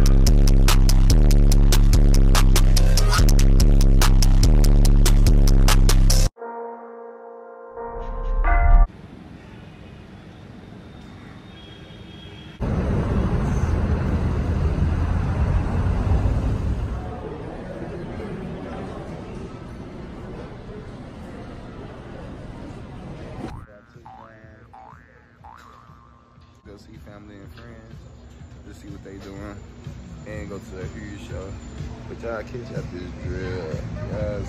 Go see family and friends, to see what they doing, and go to a huge show. But y'all catch out this drill. Y'all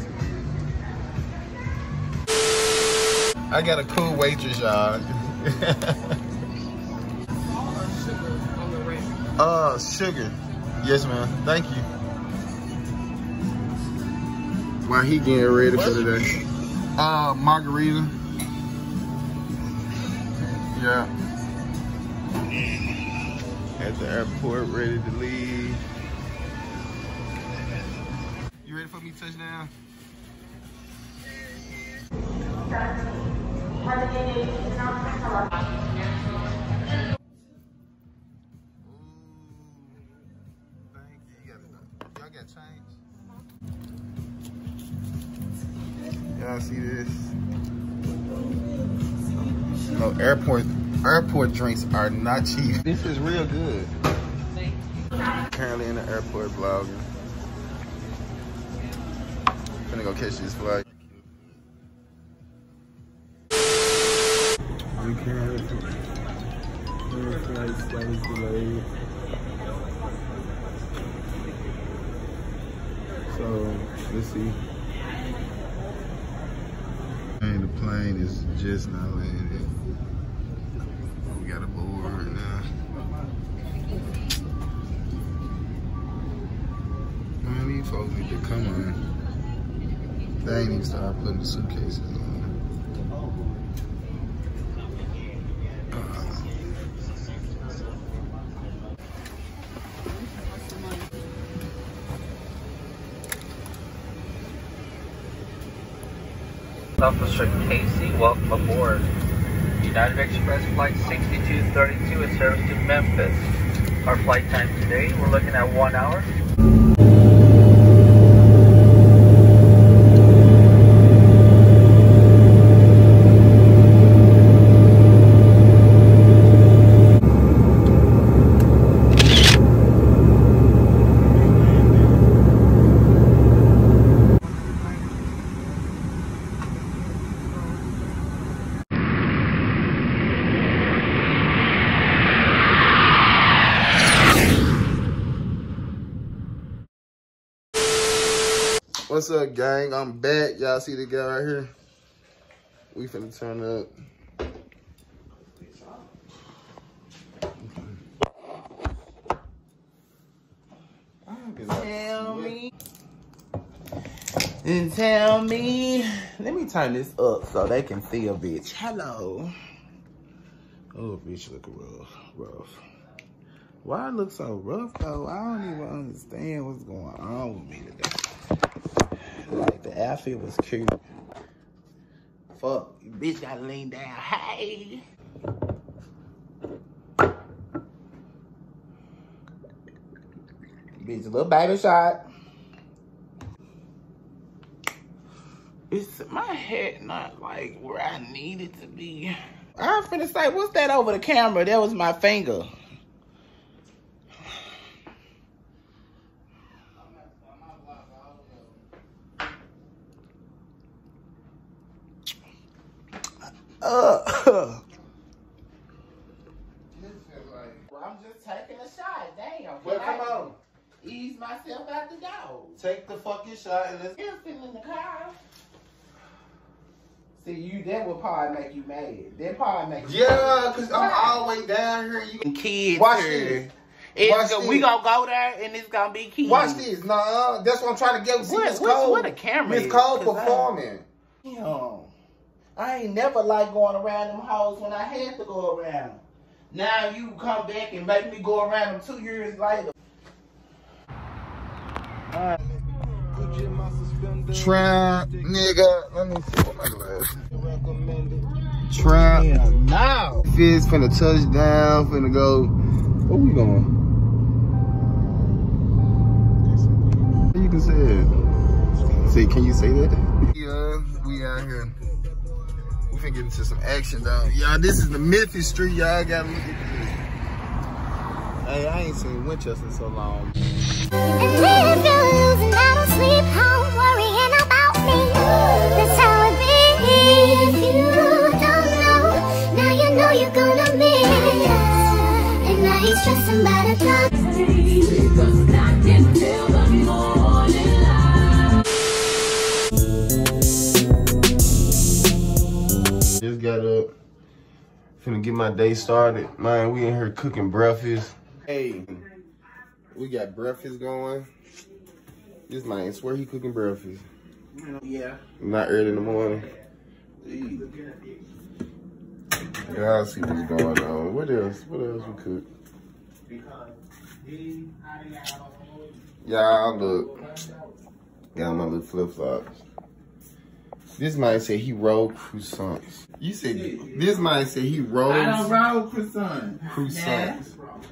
see it. I got a cool waitress, y'all. Sugar. Yes, ma'am. Thank you. While he getting ready for today. Margarita. Yeah. At the airport, ready to leave. You ready for me to touch down? Thank you. Y'all got change? Y'all see this? No, airport drinks are not cheap. This is real good. Currently in the airport vlogging. Gonna go catch this flight. Flight delayed. So let's see. And the plane is just not landing. We got a board right now. Man, these folks need to come on. They ain't even start putting the suitcases on. Officer Casey, welcome aboard. United Express Flight 6232 in service to Memphis. Our flight time today, we're looking at 1 hour. What's up, gang? I'm back. Y'all see the guy right here? We finna turn up. Tell me. Let me turn this up so they can see a bitch. Hello. Oh, bitch, look rough. Why I look so rough though? I don't even understand what's going on with me today. Like the outfit was cute. Fuck, you bitch gotta lean down. Hey. Bitch, a little baby shot. It's my head not like where I need it to be. I'm finna say, what's that over the camera? That was my finger. Well, I'm just taking a shot. Damn. Well, come on. Ease myself out the door. Take the fucking shot and let's Still sitting in the car. See, that would probably make you mad. That probably make you mad. Cause I'm all the way down here. You kids. Watch this. We gonna go there and it's gonna be kids. Watch this. Nah, that's what I'm trying to get. See, Miss Cole. What a camera Miss Cole performing. I ain't never liked going around them hoes when I had to go around. Now you come back and make me go around them 2 years later. Trap, nigga. Let me see what my glass. Trap. Now. Fizz finna touch down, finna go. Where we going? said. See, can you say that? Yeah, we out here. We finna get into some action, though. Y'all, this is the Memphis street. Y'all gotta look at this. Hey, I ain't seen Winchester in so long. And if you're losing, I don't sleep home worrying about me. That's how it be. If you don't know, now you know you're gonna miss. And now he's stressing about the clock. Because I can feel the morning light. Just got up. Finna get my day started. Man, we in here cooking breakfast. Hey, we got breakfast going. This man, I swear he cooking breakfast. Yeah. Not early in the morning. Y'all see what's going on. What else? What else we cook? Y'all look. Got my little flip-flops. This man said he rolled croissants. You said this man said he rolled. I don't roll croissants. Croissants.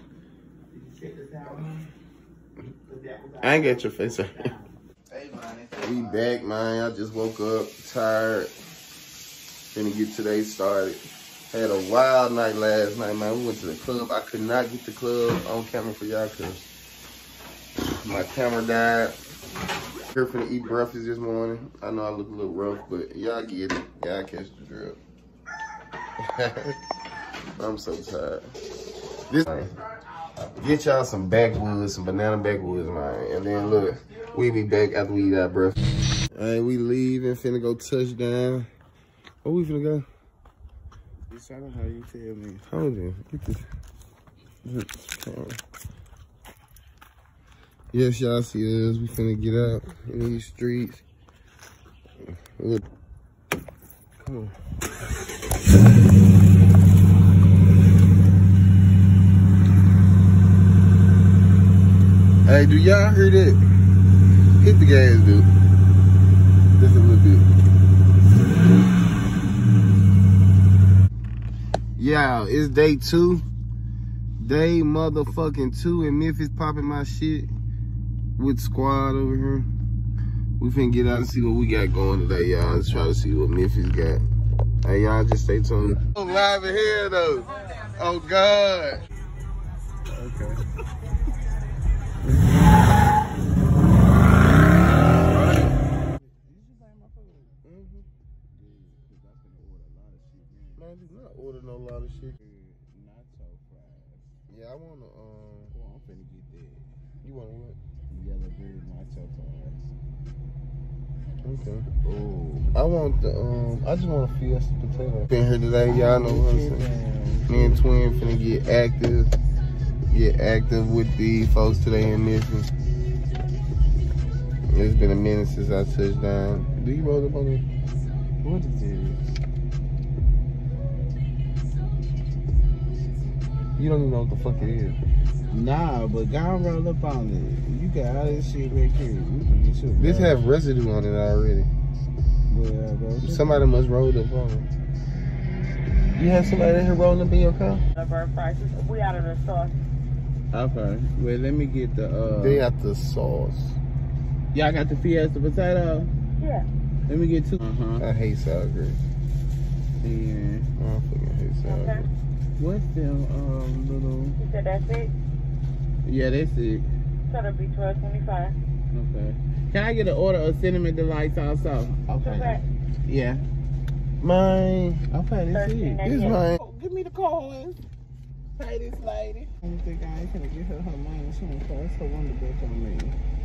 I ain't got your face right here. We back, man. I just woke up tired. Finna get today started. Had a wild night last night, man. We went to the club. I could not get the club on camera for y'all because my camera died. Here finna eat breakfast this morning. I know I look a little rough, but y'all get it. Y'all catch the drill. I'm so tired. This get y'all some backwoods, some banana backwoods, man. And then look, we be back after we eat our breakfast. All right, we leave and finna go touchdown. Where we finna go? It's out of how you tell me. Hold on. Get this. Yes, y'all see us. We finna get out in these streets. Look. Come on. Hey, do y'all hear that? Hit the gas, dude. Just a little bit. Yeah, it's day 2. Day motherfucking 2 in Memphis, popping my shit with squad over here. We finna get out and see what we got going today, y'all. Let's try to see what Memphis got. Hey, y'all, just stay tuned. I'm live in here, though. Oh, God. Okay. Man, do not order no lot of shit. Nacho fries. Yeah, I wanna, Oh, I'm finna get that. you want what? Yellow bird nacho fries. Okay. Oh. I want the, I just want a Fiesta potato. Been here today, y'all know what I'm saying. Me and Twin finna get active with the folks today in Memphis. It's been a minute since I touched down. Do you roll up on it? What is it? You don't even know what the fuck it is. Nah, but go and roll up on it. You got all this shit back here. We can get you. This have residue on it already. Well, bro. Somebody must roll up on it. You have somebody in here rolling up in your car? We out of the sauce. Okay. Well, let me get the They got the sauce. y'all got the Fiesta potato? Yeah. Let me get 2. I hate sour grapes. And I fucking hate sour Okay. grapes. what's them little? You said that's it? Yeah, that's it. So it'll be $12.25. Okay. Can I get an order of cinnamon delights also? Okay. Yeah. Mine. Okay, that's it. This mine. Oh, give me the coins. Pay this lady. I don't think I ain't gonna get her money. She won't pass her wonder back on me.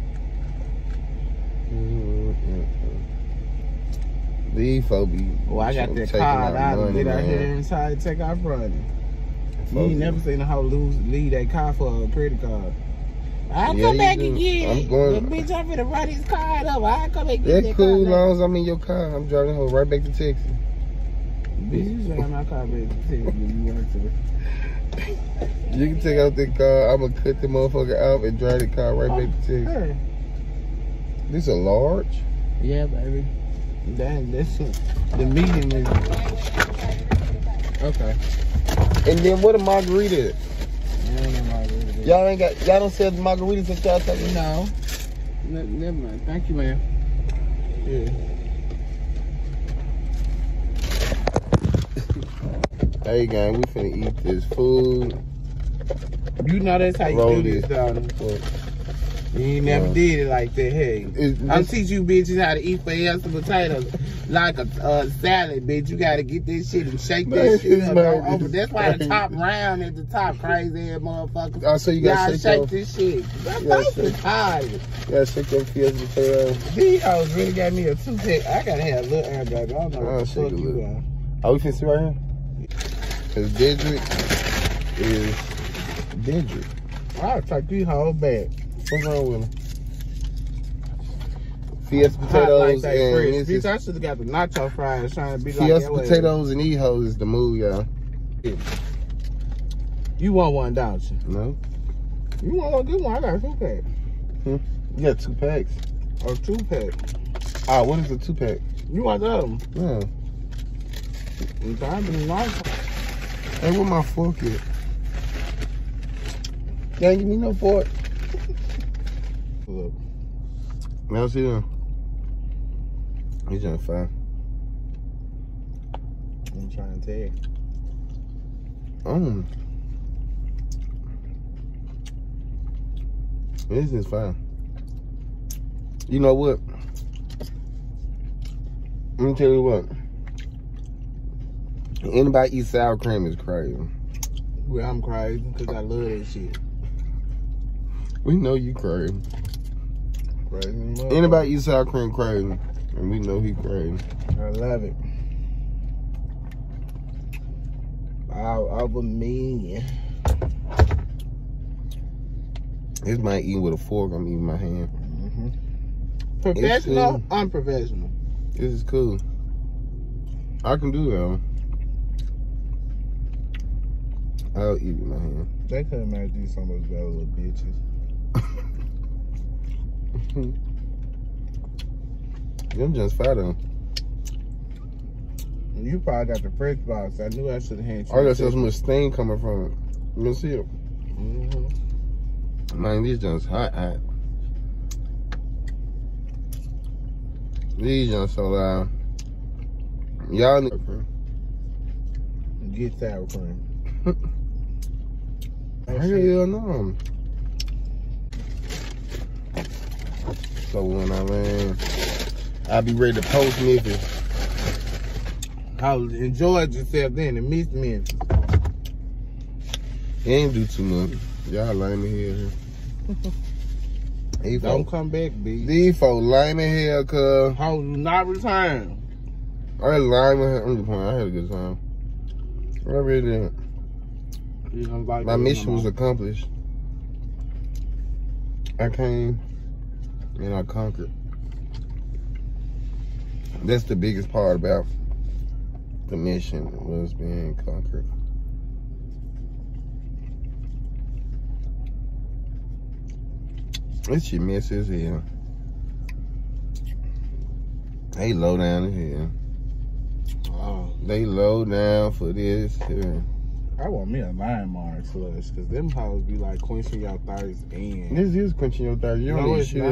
These folks be. Oh, I got that card out and get out here and try to take off running. You ain't never seen a hoe leave that car for a credit card. I'll come back and get it. I'm going. Bitch, I'm finna run his card up. I'll come back and get That's cool as long as I'm in your car. I'm driving home right back to Texas. Bitch, you drive my car back to Texas when you want to. You can take out the car. I'm gonna cut the motherfucker out and drive the car right back to Texas. Hey. This a large? Yeah, baby. That's it. The medium is. Okay. And then what a margarita? Yeah, Y'all ain't got, y'all don't sell the margaritas at y'all taking? No. Never mind. Thank you, man. Yeah. Hey, gang, we finna eat this food. You know that's how you do this, darling. You ain't never did it like that, hey. I'm teaching you bitches how to eat fajitas and potatoes like a salad, bitch. You gotta get this shit and shake that shit up. That's why the top round at the top, crazy ass motherfucker. Oh, so you gotta shake this shit. That's hard. You gotta shake your fields and potatoes. These hoes really got me a 2-pack. I gotta have a little air, baby. I don't know what the fuck you are. Are we finna see right here? Cause Dedrick is Dedrick. I'll take these hoes back. What's wrong with him? Fiesta potatoes like and bitch, I should have got the nacho fries trying to be like Fiesta potatoes and E-hoes is the move, y'all. You want one, don't you? No. You want one? Good one. I got a 2-pack. You got 2 packs. Or 2-pack. Ah, what is a 2-pack? You want the other one? No. Nice. Hey, where my fork at? You ain't give me no fork. Look. Now see them. He's on fire. I'm trying to tell you. This is fine. You know what? Let me tell you what. Anybody eat sour cream is crazy. Well, I'm crazy because I love that shit. We know you crazy. Crazy. Anybody eat sour cream crazy, and we know he crazy. I love it. All over me. This might eat with a fork. I'm eating my hand. Professional, unprofessional. This is cool. I can do that. I'll eat with my hand. They couldn't make these so much better, little bitches. Them just fat though. You probably got the fresh box. I knew I should have had you. I got so much stain coming from it. You can see it. Man, these just hot. These just so loud. Y'all need get sour cream. Hell no. So when I land, I'll be ready to post Memphis. I enjoyed yourself then and missed Memphis. You ain't do too much. Y'all lame in here. Don't come back, B. These folks lame in here, cuz. How not return? I lame in here. I'm just playing. I had a good time. I really did. My mission was accomplished. I came and I conquered. That's the biggest part about the mission, was being conquered. This shit messy as hell. They low down in here. Oh. They low down for this here. I want me a lime mark slush, because them hoes be like quenching your thirst and... This is quenching your thirst. You don't need shit.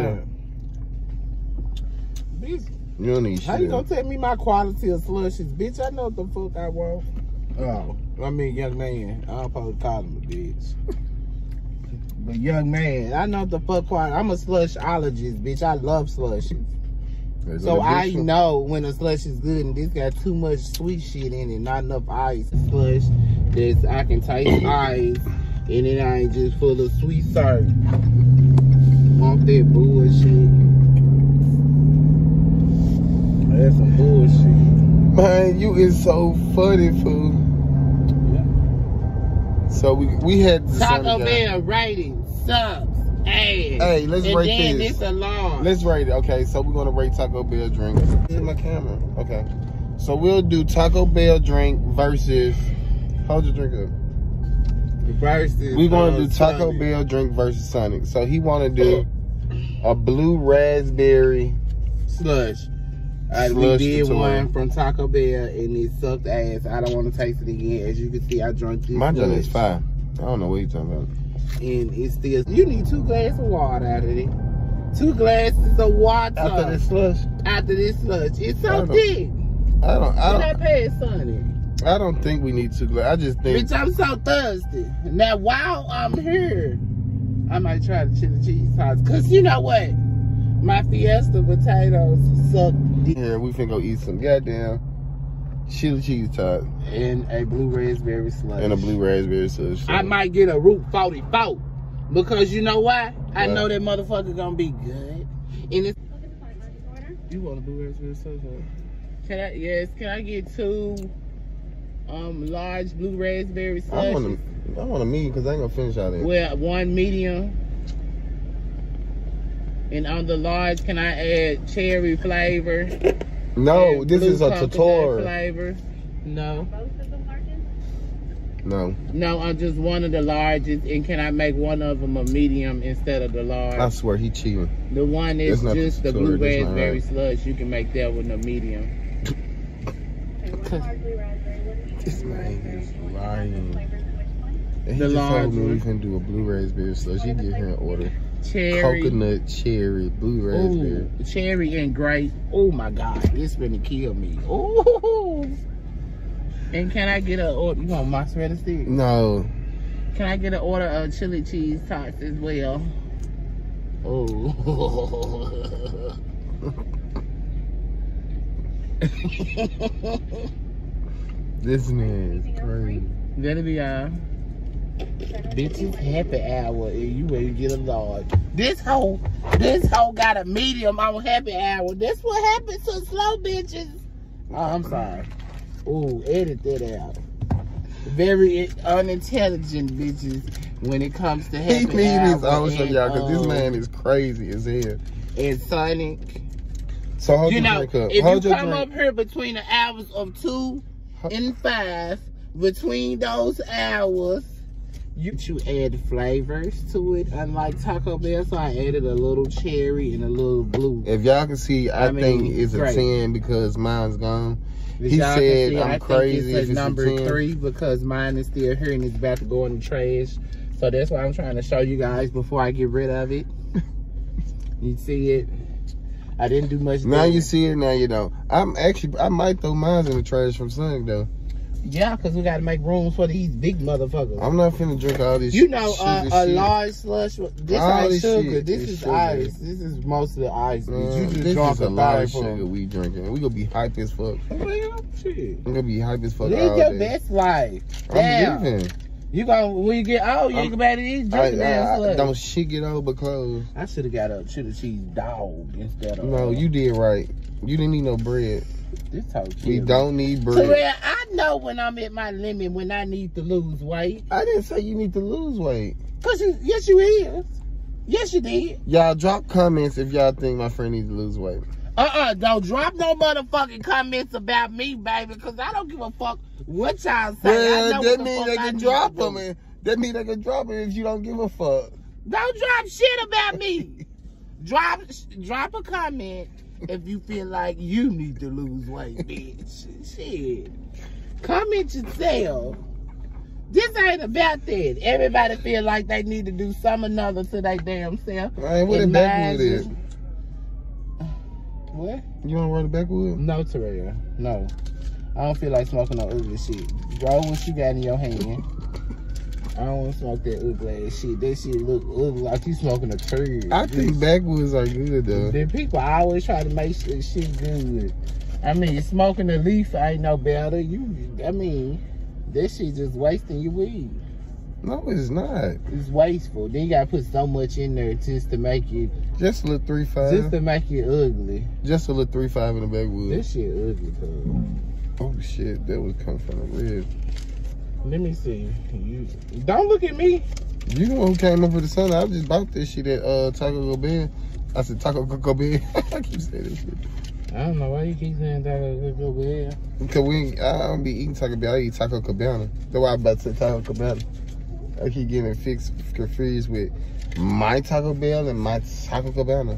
Bitch, you don't need shit. How you gonna tell me my quality of slushes? Bitch, I know what the fuck I want. Oh, I mean, young man. I'm supposed to call him a bitch. But young man, I know what the fuck quality. I'm a slushologist, bitch. I love slushes. So I know when a slush is good and this got too much sweet shit in it, not enough ice. Slush that I can taste ice and it ain't just full of sweet syrup. Want that bullshit. That's some bullshit. Man, you is so funny, fool. Yeah. So we had the Taco Bell rating sucks. Hey, let's rate this. And then this alarm. Let's rate it. Okay, so we're gonna rate Taco Bell drink. Here's my camera. Okay. So we'll do Taco Bell drink versus, hold your drink up. Versus. We're gonna do Taco Bell drink versus Sonic. So he wanna do a blue raspberry slush. We did one from Taco Bell and it sucked ass. I don't want to taste it again. As you can see, I drank this. My drink is fine. I don't know what you're talking about. And it's still, you need 2 glasses of water out of it. 2 glasses of water. After this slush? After this slush. It's so thick. I don't think we need 2 glasses. I just think. Bitch, I'm so thirsty. Now, while I'm here, I might try the chili cheese tots. Because you know what? My Fiesta potatoes suck deep. Yeah, we finna go eat some goddamn chili cheese tots. And a blue raspberry slush. And a blue raspberry slush. I might get a Route 44. Because you know why? I know that motherfucker gonna be good. And it's... You want a blue raspberry slush? Can I get 2 large blue raspberry slush? I want a medium because I ain't gonna finish out there. Well, 1 medium. And on the large, can I add cherry flavor? No, this is a tutorial. Flavor? No. Both of the largest? No. No, I'm just one of the largest. And can I make one of them a medium instead of the large? I swear, he cheating. The one is just the blue raspberry right. slush. You can make that one a medium. Okay, 1 large blue raspberry. What is This blue man raspberry? is Do you want lying. the flavors of which one? And he The just large told me we one. can do a blue raspberry slush. He get here and order Cherry. coconut, cherry, blue raspberry. Ooh, cherry and grape. Oh my God, this finna kill me. Ooh. And can I get a order? You want mozzarella stick? No. Can I get an order of chili cheese tots as well? Oh. This man is crazy. That'll be bitches happy hour and you ready to get a large. This hoe got a medium on happy hour. That's what happens to slow bitches. Oh, I'm sorry. Ooh, edit that out. Very unintelligent bitches when it comes to happy He need his hour. own show, y'all, because this man is crazy as hell. And Sonic. So hold You your know, drink up. if Hold you your come drink. up here between the hours of 2 and 5, between those hours, you add flavors to it. Unlike Taco Bell, so I added a little cherry and a little blue. If y'all can see, I think it's a great. 10 because mine's gone. As He y'all can said see, I'm I crazy think if it's it's a a number 10. 3 because mine is still here and it's about to go in the trash. So that's why I'm trying to show you guys before I get rid of it. You see it? I didn't do much. Now you see it, now you don't. I might throw mine in the trash from Sonic though. Yeah, because we got to make room for these big motherfuckers. I'm not finna drink all this You know, sugar a shit. large slush. This All ain't this sugar. shit This is is sugar. ice. This is mostly ice. Man, You just this drunk is a lot of bottle sugar full. we drinking. We gonna be hype as fuck. Well, shit. We gonna be hype as fuck Live all your day. best life. I'm Damn. living. You gonna, when you get old, you ain't about to eat drinking that slush. Don't shit get old but clothes. I should have got a chili cheese dog instead of. No, you did right. You didn't need no bread. This hoe We killed don't need me. bread. Terrell, I know when I'm at my limit when I need to lose weight. I didn't say you need to lose weight. Cause yes you is. Yes you did. Y'all drop comments if y'all think my friend needs to lose weight. Don't drop no motherfucking comments about me, baby, cause I don't give a fuck what y'all say. Well, I know that what the means fuck they I can need drop to do. them. That means they can drop it if you don't give a fuck. Don't drop shit about me. drop a comment if you feel like you need to lose weight, bitch. Shit. Comment yourself. This ain't about that. Everybody feel like they need to do some another to their damn self. Man, what the And backwood mine's is? just- What? You want to roll the backwood? No, Terrell. No. I don't feel like smoking no ugly shit. Roll what you got in your hand. I don't want to smoke that ugly ass shit. That shit look ugly like you smoking a turd. I think backwoods are good though. The people always try to make shit good. I mean, smoking a leaf ain't no better. I mean, that shit just wasting your weed. No, it's not. It's wasteful. Then you gotta put so much in there just to make it, Just a little 3.5. just to make it ugly. Just a little 3.5 in the backwood. This shit ugly, cuz. Oh shit, that was coming from the rib. Let me see. You don't look at me. You the one who came up with the son. I just bought this shit at Taco Bell. I said Taco Bell. I keep saying this shit. I don't know why you keep saying Taco Bell. Because I don't be eating Taco Bell. I eat Taco Cabana. That's why I'm about to say Taco Cabana. I keep getting it confused with my Taco Bell and my Taco Cabana.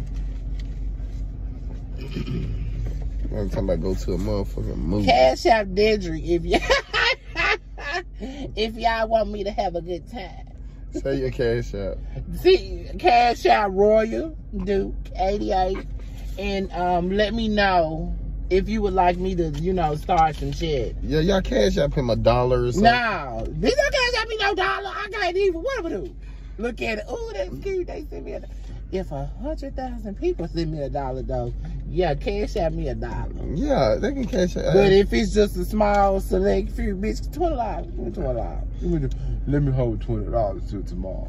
I'm talking about go to a motherfucking movie. Cash out Dedrick if y'all want me to have a good time. Say your cash out. See, cash out Royal Duke 88, and let me know if you would like me to, you know, start some shit. Yeah, y'all cash out him $1 or something. No, this don't cash out me no dollar. I can't even. What am I do? Look at it. Ooh, that's cute. They send me a. If 100,000 people send me $1 though, yeah, cash out me $1. Yeah, they can cash out. But if it's just a small select few, bitch, $20. Give me $20. Let me hold $20 till tomorrow.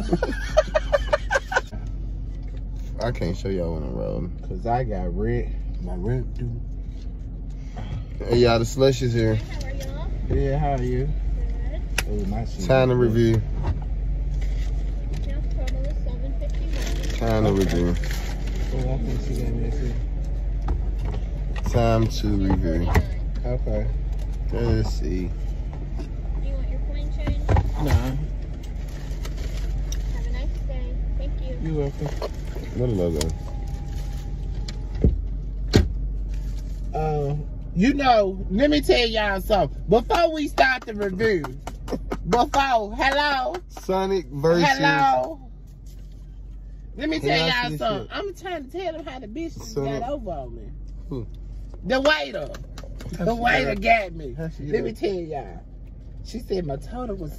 I can't show y'all on the road. Cause I got my rent due. Hey, y'all, the slush is here. How are y'all? Yeah, how are you? Good. Oh, my shit. Time to review. Now promo is $7.51. Time to review. Oh, I think she got me too. Time to review. Okay. Let's see. Do you want your coin change? Nah, Have a nice day. Thank you. you welcome. What logo? You know, let me tell y'all something. Before we start the review, hello? Sonic versus. Hello? Let me tell Can I y'all see something. shit? I'm trying to tell them how the bitch Sonic. got over on me. Who? The waiter. The waiter got me. How she Let me get tell y'all. She said my total was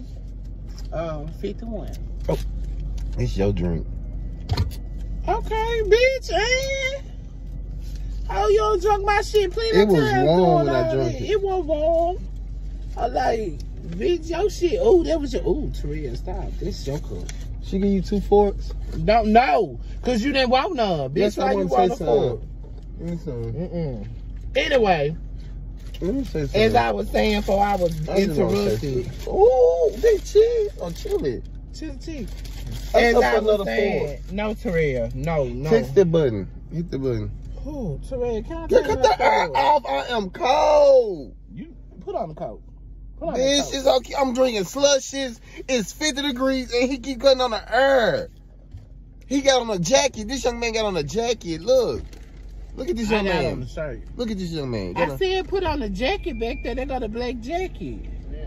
51. It's your drink. Okay, bitch, and oh, you don't drunk my shit plenty It of was times warm doing when I all drank that. it. It was warm. I like, bitch, your shit. Oh, that was your. Oh, Taria, stop. This your cup. She give you 2 forks? Don't know, cause you didn't want none. Bitch, Yes, I why you wanna want a say fork? Give me some. Anyway, Let me say something. as I was saying before I was I just wanna say interrupted. Ooh, they cheese or chili. Chili. I As took I was another saying, no, Taria, no. Hit the button. Hit the button. Oh, Taria, can I Yeah, turn cut the air fork? off. I am cold. You put on the coat. Put on the Bitch, coat. it's okay. I'm drinking slushes. It's 50 degrees and he keep cutting on the air. He got on a jacket. This young man got on a jacket. Look. Look at this young I got on man. the shirt. Look at this young man. I said put on the jacket back there. They got a black jacket.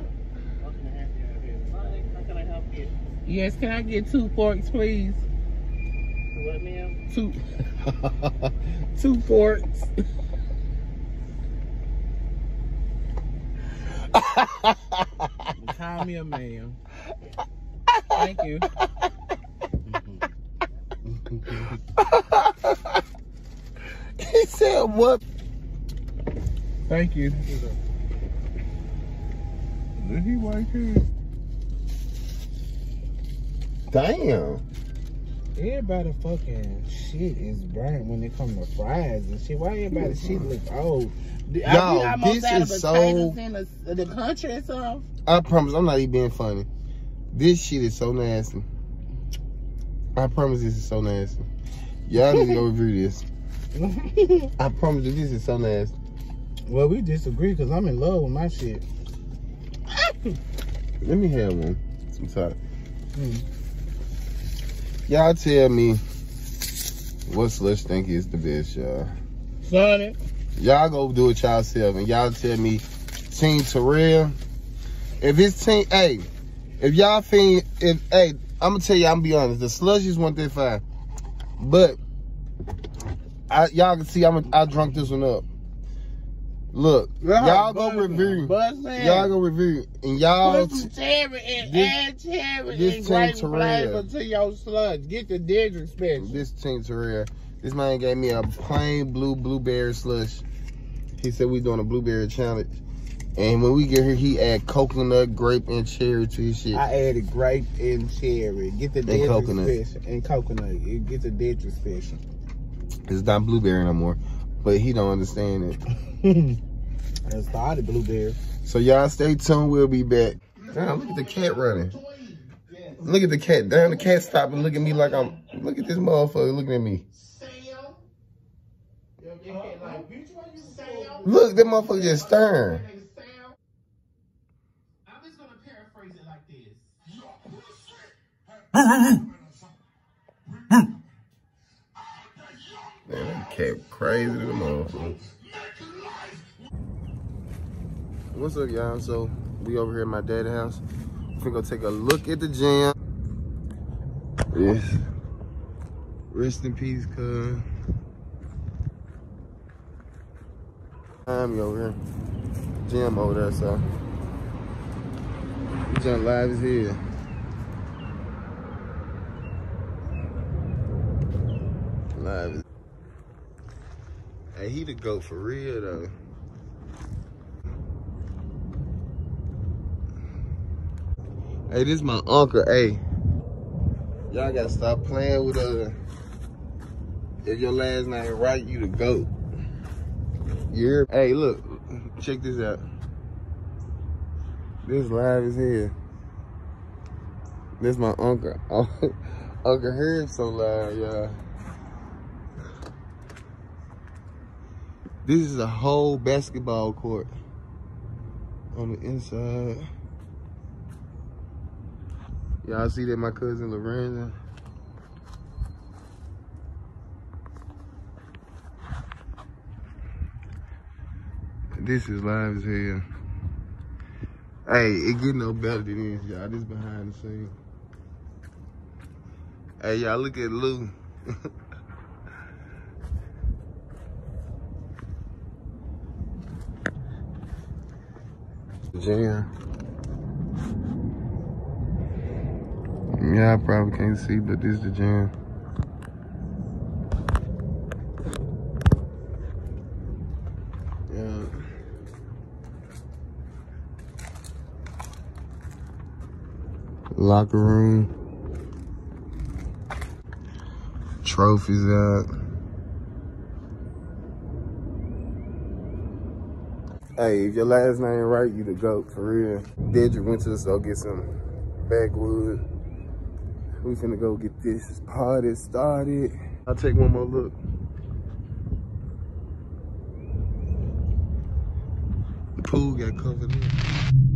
How can I help you? Yes, can I get 2 forks, please? What, ma'am? 2 2 forks. Call me a man. Thank you. He said what? Thank you. Did he white here? Damn. Everybody fucking shit is burnt when it comes to fries and shit. Why everybody shit look old? Yo, this is so- in the country or something. I promise, I'm not even being funny. This shit is so nasty. I promise this is so nasty. Y'all need to go review this. I promise you this is so nasty. Well, we disagree because I'm in love with my shit. Let me have one. Some top. Y'all tell me what slush think is the best, y'all. Sonic. Y'all go do it yourself and y'all tell me Team Terrell. If it's team, hey, if y'all think, hey, I'm gonna tell you, I'm gonna be honest, the slush is 135. But y'all can see I drunk this one up. Look, y'all go review. Y'all go review. And y'all Put some cherry and add cherry this and grape Team flavor Terrell. to your sludge. Get the Dedrick special. This Team Terrell. This man gave me a plain blueberry slush. He said we doing a blueberry challenge. And when we get here, he add coconut, grape, and cherry to his shit. I added grape and cherry. Get the Dedrick coconut. special. And coconut. Get the Dedrick special. It's not blueberry no more. But he don't understand it. I started blueberry. So y'all stay tuned. We'll be back. Damn, look at the cat running. Look at the cat. Damn, the cat stopped and look at me like I'm... Look at this motherfucker looking at me. Look, that motherfucker just staring. I'm just going to paraphrase it like this. Man, that cat crazy than a motherfucker. What's up, y'all? So, we over here at my daddy's house. Finna go take a look at the gym. Yes. Rest in peace, cuz. I'm over here. Gym over there, so. We jump live as hell. Live as. Hey, he the GOAT for real though. Hey, this is my uncle. Hey, y'all gotta stop playing with if your last name right, you the GOAT. Yeah. Hey, look, check this out. This live as hell. This my uncle. Uncle Herb so live, y'all. This is a whole basketball court on the inside. Y'all see that my cousin Lorenzen? This is live as hell. Hey, it get no better than this, y'all. This behind the scenes. Hey, y'all look at Lou. Jam. Yeah, I probably can't see, but this is the jam. Yeah. Locker room. Trophies out. Hey, if your last name right, you the GOAT, for real. Dedrick went to the store, get some backwood. We finna go get this party started. I'll take one more look. The pool got covered in.